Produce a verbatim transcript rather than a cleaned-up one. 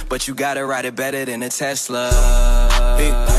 but you gotta ride it better than a Tesla. Hey.